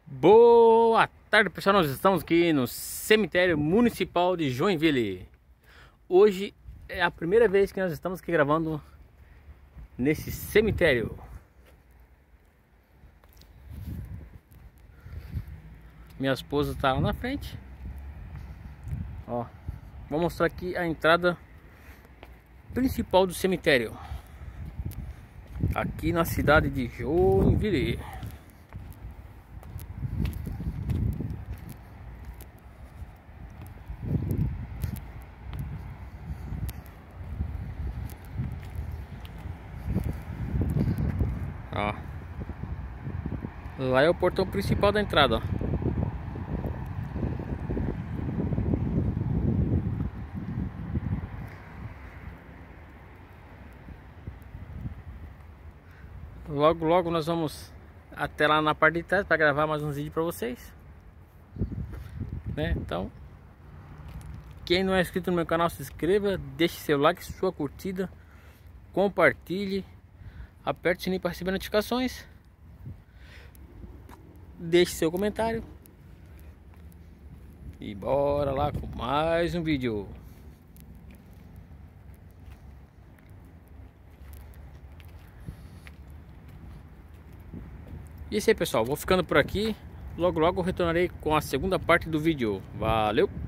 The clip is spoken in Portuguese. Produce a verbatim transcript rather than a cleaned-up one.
Boa tarde, pessoal. Nós estamos aqui no cemitério municipal de Joinville. Hoje é a primeira vez que nós estamos aqui gravando nesse cemitério. Minha esposa está lá na frente. Ó, vou mostrar aqui a entrada principal do cemitério, aqui na cidade de Joinville. Ó, lá é o portão principal da entrada, ó. Logo logo nós vamos até lá na parte de trás para gravar mais uns vídeos para vocês, né? Então, quem não é inscrito no meu canal, se inscreva, deixe seu like, sua curtida, compartilhe, aperte o sininho para receber notificações, deixe seu comentário e bora lá com mais um vídeo. E é isso aí, pessoal, vou ficando por aqui. Logo logo eu retornarei com a segunda parte do vídeo. Valeu!